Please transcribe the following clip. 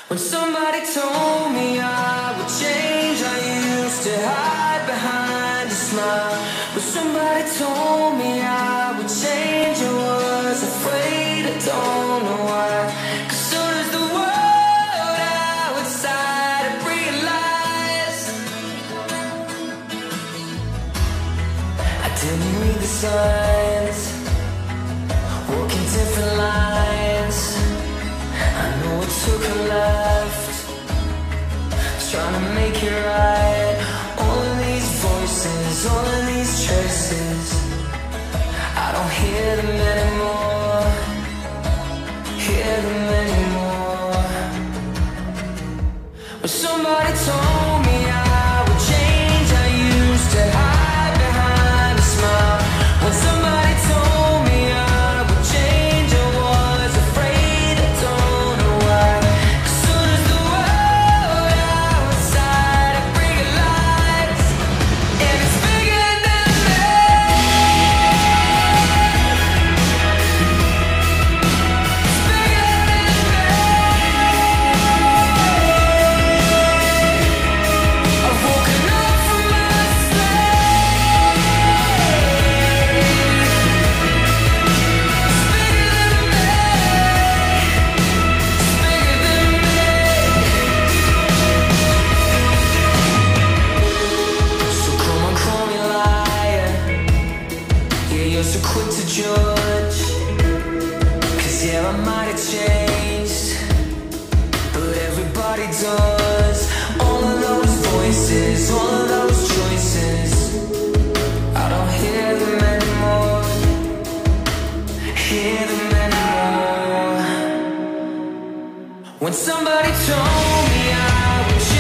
When somebody told me I would change, I used to hide behind a smile. When somebody told me I would change, I was afraid, I don't know why. 'Cause soon as the world outside I realized I didn't read the signs, walking different lines. I know it took a left, trying to make it right. All of these voices, all of these choices, I don't hear them anymore, hear them anymore. When somebody told me I would change, I used to hide behind a smile. When somebody told me I would change, I was afraid, I don't know why. 'Cause soon as the world outside I realized, and it's bigger than me. It's bigger than me. I've woken up from my sleep. It's bigger than me. It's bigger than me. So come on, call me liar. Yeah, you're so quick to judge. 'Cause yeah, I might have changed, but everybody does. All of those voices, all of those choices, I don't hear them anymore, hear them anymore. When somebody told me I would change,